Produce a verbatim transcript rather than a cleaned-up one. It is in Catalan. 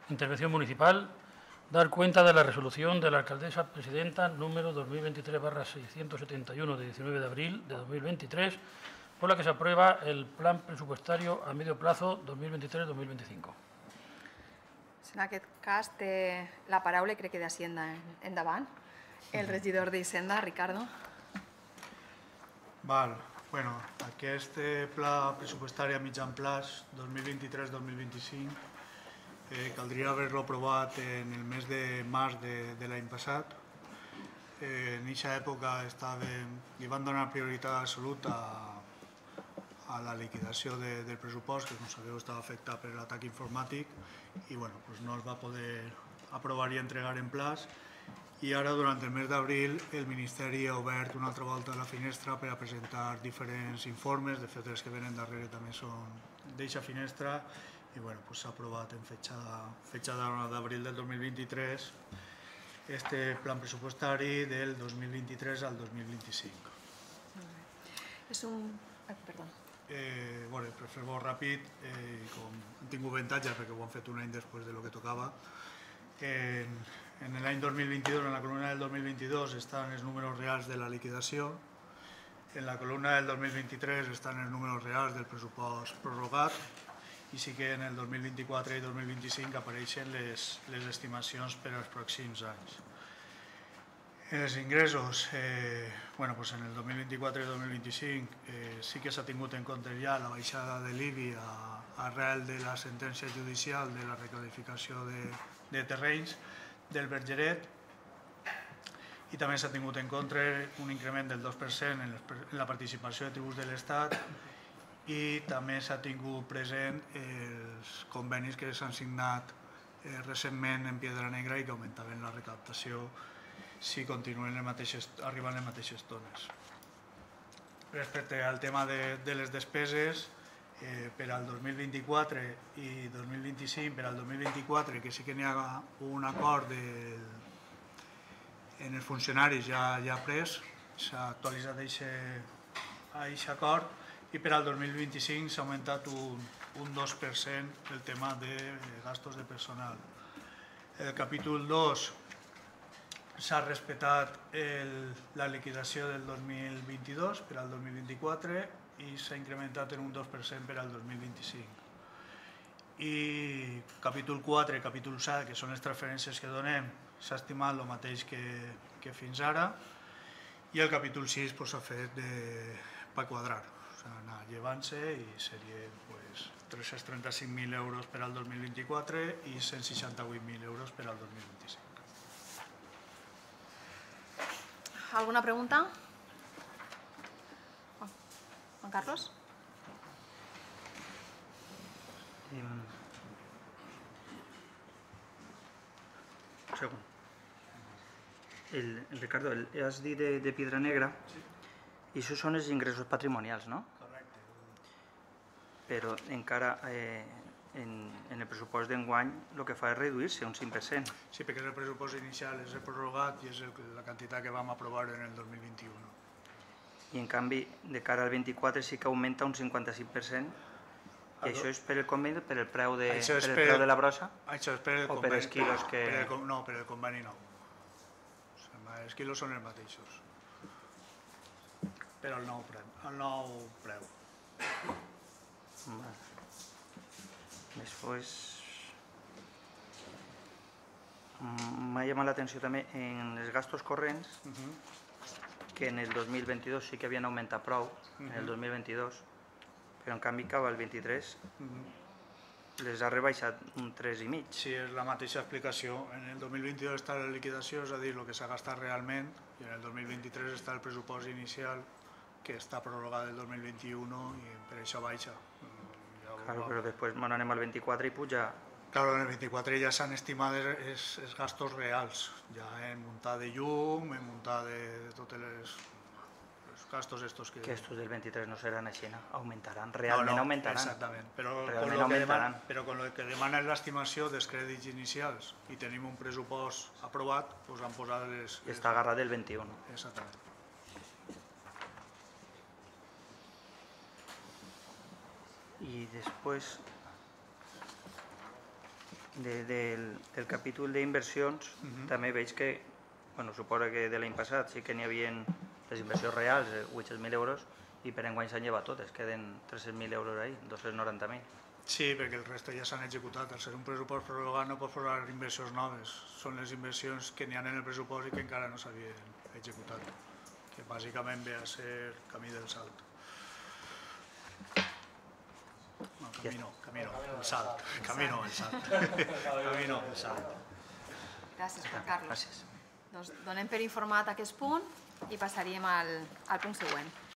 Intervención municipal. Dar cuenta de la resolución de la alcaldesa presidenta número dos mil veintitrés barra seiscientos setenta y uno de diecinueve de abril de dos mil veintitrés, por la que se aprueba el plan presupuestario a medio plazo dos mil veintitrés dos mil veinticinco. En aquest cas té la paraula, crec que d'Hacienda endavant, el regidor d'Hisenda, Ricardo. Val. Bueno, aquest pla pressupostari a mitjan plaç dos mil vint-i-tres dos mil vint-i-cinc eh, caldria haver-lo aprovat en el mes de març de, de l'any passat. Eh, en aquesta època estàvem, li van donar prioritat absoluta a, a la liquidació de, del pressupost, que com sabeu estava afectat per l'atac informàtic i bueno, pues no es va poder aprovar i entregar en plaç. I ara, durant el mes d'abril, el Ministeri ha obert una altra volta la finestra per a presentar diferents informes. De fet, els que venen darrere també són d'eixa finestra i bueno, pues s'ha aprovat en fetxa d'abril del dos mil vint-i-tres este plan pressupostari del dos mil vint-i-tres al dos mil vint-i-cinc. És un... Ai, perdó. Eh, bueno, per fer-ho ràpid, eh, com hem tingut avantatges perquè ho han fet un any després de lo que tocava, en, en l'any dos mil vint-i-dos, en la columna del dos mil vint-i-dos estan els números reals de la liquidació, en la columna del dos mil vint-i-tres estan els números reals del pressupost prorrogat i sí que en el dos mil vint-i-quatre i dos mil vint-i-cinc apareixen les, les estimacions per als pròxims anys. En els ingressos, eh, bueno, pues en el dos mil vint-i-quatre i dos mil vint-i-cinc eh, sí que s'ha tingut en compte ja la baixada de l'I B I arrel de la sentència judicial de la reclasificació de, de terrenys del Vergeret i també s'ha tingut en compte un increment del dos per cent en, en la participació de tributs de l'Estat i també s'ha tingut present els convenis que s'han signat eh, recentment en Piedra Negra i que augmentaven la recaptació si continuen les mateixes, arribant les mateixes tones. Respecte al tema de, de les despeses, eh, per al dos mil vint-i-quatre i dos mil vint-i-cinc, per al dos mil vint-i-quatre, que sí que n'hi ha un acord del, en els funcionaris ja, ja pres, s'ha actualitzat aquest acord, i per al dos mil vint-i-cinc s'ha augmentat un, un dos per cent el tema de gastos de personal. El capítol dos s'ha respectat el, la liquidació del dos mil vint-i-dos per al dos mil vint-i-quatre i s'ha incrementat en un dos per cent per al dos mil vint-i-cinc. I capítol quatre i capítol set, que són les transferències que donem, s'ha estimat el mateix que, que fins ara, i el capítol sis s'ha fet de, per quadrar, s'ha anat llevant-se i seria pues, tres-cents trenta-cinc mil euros per al dos mil vint-i-quatre i cent seixanta-vuit mil euros per al dos mil vint-i-cinc. ¿Alguna pregunta? Juan Carlos. Eh, un segon. El, el Ricardo, el, has dit de, de Piedra Negra, sí. I això són els ingressos patrimonials, no? Correcte. Però encara eh, en, en el pressupost d'enguany el que fa és reduir-se un cinc per cent. Sí, perquè el pressupost inicial és el prorrogat i és el, la quantitat que vam aprovar en el dos mil vint-i-u. I en canvi, de cara al vint-i-quatre sí que augmenta un cinquanta-cinc per cent. I Aldo? això és per el conveni, per el preu de, Això és per el per- preu de la brossa? Això és per el O per conveni. els quilos que- Per el con- no, per el conveni nou. O sigui, els quilos són els mateixos. Per al nou preu. El nou preu. Vale. Després m'ha llamat l'atenció també en els gastos corrents, Uh -huh. que en el dos mil vint-i-dos sí que havien augmentat prou, en el dos mil vint-i-dos, però en canvi cap al vint-i-tres Uh -huh. les ha rebaixat un tres i mig. Sí, és la mateixa explicació. En el dos mil vint-i-dos està la liquidació, és a dir, el que s'ha gastat realment, i en el dos mil vint-i-tres està el pressupost inicial, que està prorrogat del dos mil vint-i-u i per això baixa. Ja ho Claro, va- però després bueno, anem al vint-i-quatre i puja. Claro, en el vint-i-quatre ja s'han estimat els, els gastos reals, ja en muntar de llum, en muntar de, de tots els, els gastos estos que... Que estos del vint-i-tres no seran així, no? Augmentaran, No, realment no, augmentaran. Exactament, però, Realment con lo que augmentaran. demana, però con lo que demana és l'estimació dels crèdits inicials i tenim un pressupost aprovat, doncs han posat les... I està agarrat del vint-i-u. Exactament. I després de, del, del capítol d'inversions també veig que, bueno, suposa que de l'any passat sí que n'hi havia les inversions reals, vuit-cents mil euros, i per enguany s'han llevat totes, queden tres-cents mil euros ahí, dos-cents noranta mil. Sí, perquè el reste ja s'han executat. Al ser un pressupost prorrogat no pots posar inversions noves. Són les inversions que n'hi ha en el pressupost i que encara no s'havien executat, que bàsicament ve a ser camí del Salt. No, camí no, camí no, el Salt. Camí no, el Salt. Camí no, el Salt. Gràcies, Juan Carlos. Gràcies. Doncs donem per informat aquest punt i passaríem al, al punt següent.